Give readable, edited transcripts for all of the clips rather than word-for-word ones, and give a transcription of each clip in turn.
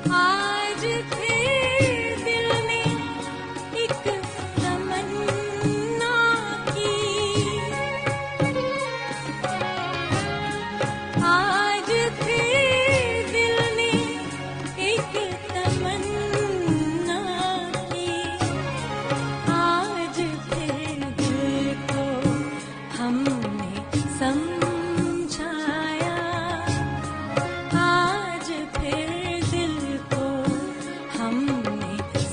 आज फिर दिल ने एक तमन्ना की, आज फिर दिल ने एक तमन्ना की, आज फिर दिल को हमने समझाया, आज फिर दिल को हमने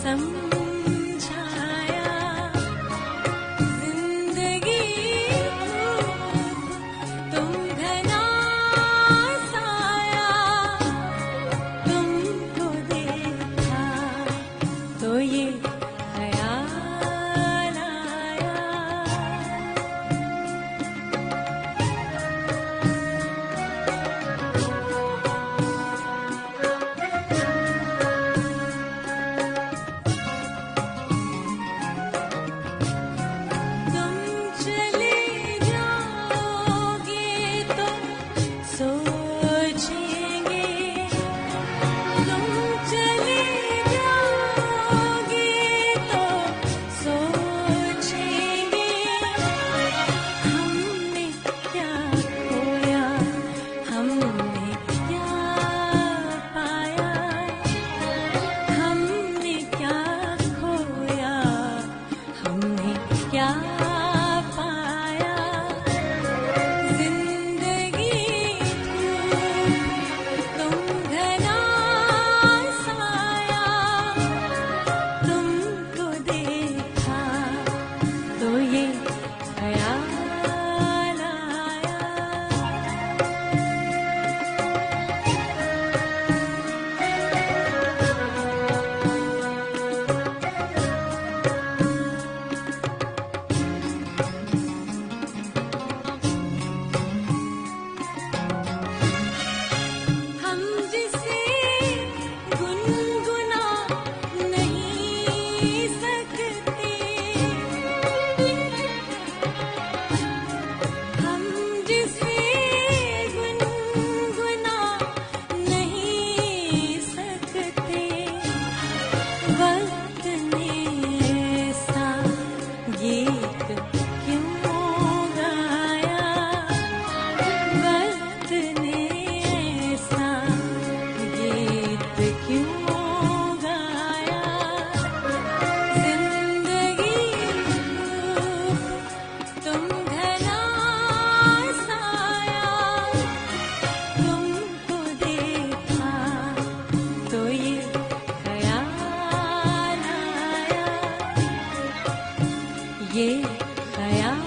समझाया। जिंदगी तुम घना साया, तुमको देखा तो ये ख्याल आया। तुम चले जाओगे तो सोचेंगे, तुम चले जाओगे तो सोचेंगे, हमने क्या खोया, हमने क्या पाया, हमने क्या खोया, हमने क्या पाया। जिंदगी तुम घना साया, तुमको देखा तो ये ख्याल आया। हम जिसे गुनगुना नहीं सकते, हम जिसे गुनगुना नहीं सकते, वक्त ने ऐसा गीत क्यों गाया, वक्त ने ऐसा गीत क्यों गाया। जिंदगी तुम घना साया, तुमको देखा तो ये ख्याल आया, ये ख्याल